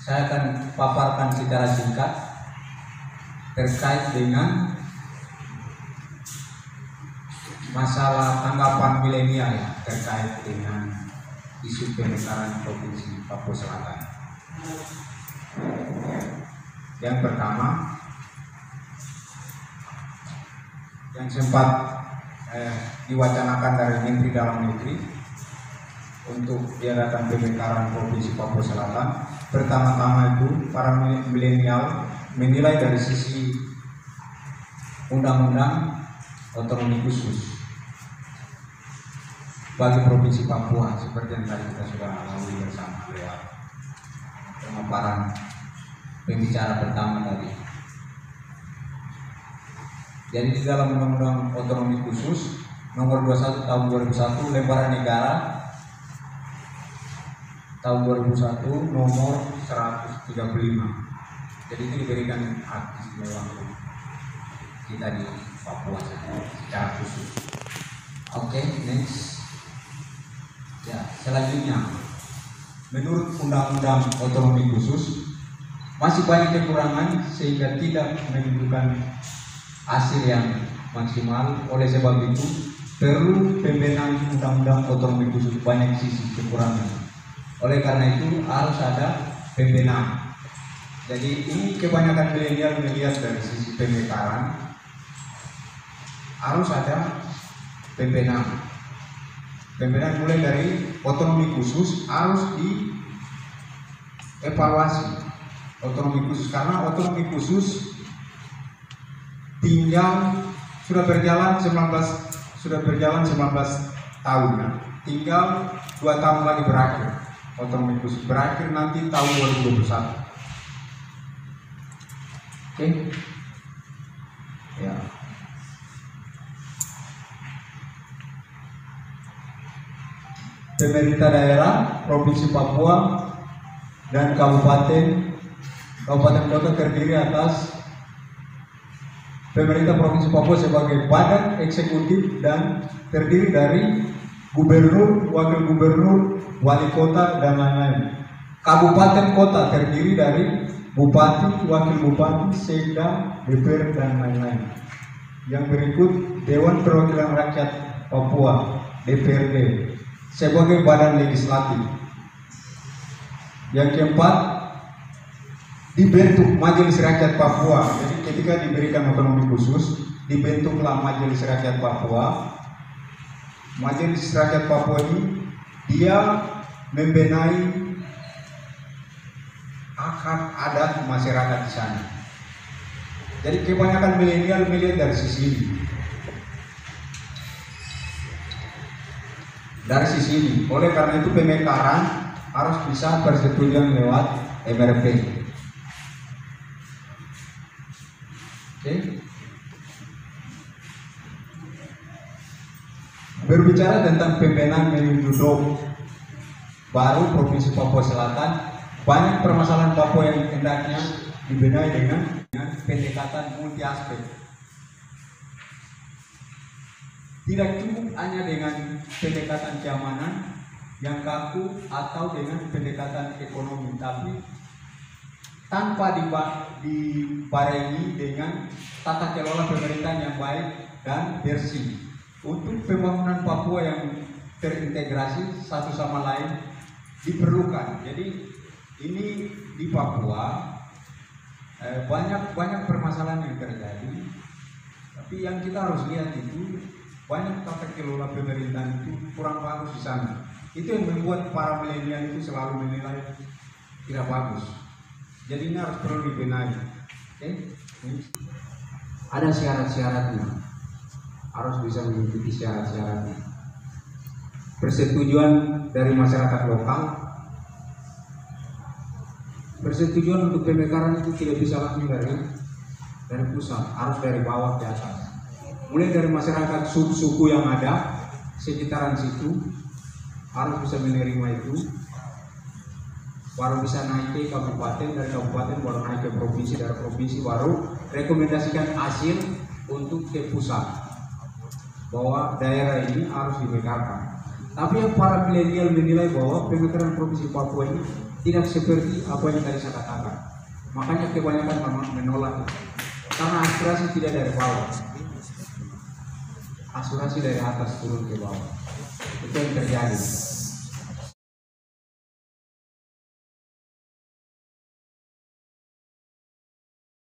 saya akan paparkan secara singkat terkait dengan masalah tanggapan milenial terkait dengan isu pemekaran Provinsi Papua Selatan. Yang pertama, yang sempat diwacanakan dari Menteri Dalam Negeri untuk diadakan pemekaran Provinsi Papua Selatan. Pertama-tama itu para milenial menilai dari sisi undang-undang otonomi khusus bagi Provinsi Papua, seperti yang tadi kita sudah lalui bersama lewat pemaparan pembicara pertama tadi. Jadi di dalam Undang-Undang Otonomi Khusus Nomor 21 Tahun 2001 Lembaran Negara Tahun 2001 Nomor 135. Jadi itu diberikan hak istimewa untuk kita di Papua secara khusus. Oke, next. Ya, selanjutnya, menurut Undang-Undang Otonomi Khusus masih banyak kekurangan sehingga tidak menunjukkan hasil yang maksimal. Oleh sebab itu perlu pembenahan Undang-Undang Otonomi Khusus, banyak sisi kekurangan. Oleh karena itu harus ada pembenahan. Jadi ini kebanyakan milenial melihat dari sisi pemekaran, harus ada pembenahan. Pembenahan mulai dari otonomi khusus harus dievaluasi otonomi khusus, karena otonomi khusus tinggal sudah berjalan 19 tahun, tinggal 2 tahun lagi berakhir. Otonomi khusus berakhir nanti tahun 2021. Oke. Ya. Pemerintah daerah Provinsi Papua dan kabupaten kota terdiri atas pemerintah Provinsi Papua sebagai badan eksekutif dan terdiri dari gubernur, wakil gubernur, wali kota, dan lain-lain. Kabupaten kota terdiri dari bupati, wakil bupati, sekda, DPR, dan lain-lain. Yang berikut Dewan Perwakilan Rakyat Papua (DPRD) sebagai badan legislatif. Yang keempat, dibentuk Majelis Rakyat Papua. Jadi ketika diberikan otonomi khusus, dibentuklah Majelis Rakyat Papua. Majelis Rakyat Papua ini dia membenahi hak-hak adat masyarakat di sana. Jadi kebanyakan milenial melihat dari sisi ini. Dari sisi ini, oleh karena itu pemekaran harus bisa persetujuan lewat MRP. Oke. Berbicara tentang pembenahan menuju DOP baru Provinsi Papua Selatan, banyak permasalahan Papua yang hendaknya dibenahi dengan pendekatan multi aspek. Tidak cukup hanya dengan pendekatan keamanan yang kaku atau dengan pendekatan ekonomi, tapi tanpa dibarengi dengan tata kelola pemerintahan yang baik dan bersih untuk pembangunan Papua yang terintegrasi satu sama lain diperlukan. Jadi ini di Papua banyak permasalahan yang terjadi, tapi yang kita harus lihat itu banyak tata kelola pemerintahan itu kurang bagus di sana. Itu yang membuat para milenial itu selalu menilai tidak bagus. Jadi ini harus perlu dibenahi. Oke? Ada syarat-syaratnya. Harus bisa mengikuti syarat-syaratnya. Persetujuan dari masyarakat lokal. Persetujuan untuk pemekaran itu tidak bisa langsung dari pusat, harus dari bawah ke atas. Mulai dari masyarakat suku yang ada sekitaran situ harus bisa menerima itu, baru bisa naik ke kabupaten, dari kabupaten baru naik ke provinsi, dari provinsi baru rekomendasikan hasil untuk ke pusat bahwa daerah ini harus dibekalkan. Tapi yang para milenial menilai bahwa pemekaran provinsi Papua ini tidak seperti apa yang tadi saya katakan. Makanya kebanyakan menolak itu. Karena aspirasi tidak dari bawah, aspirasi dari atas turun ke bawah. Itu yang terjadi.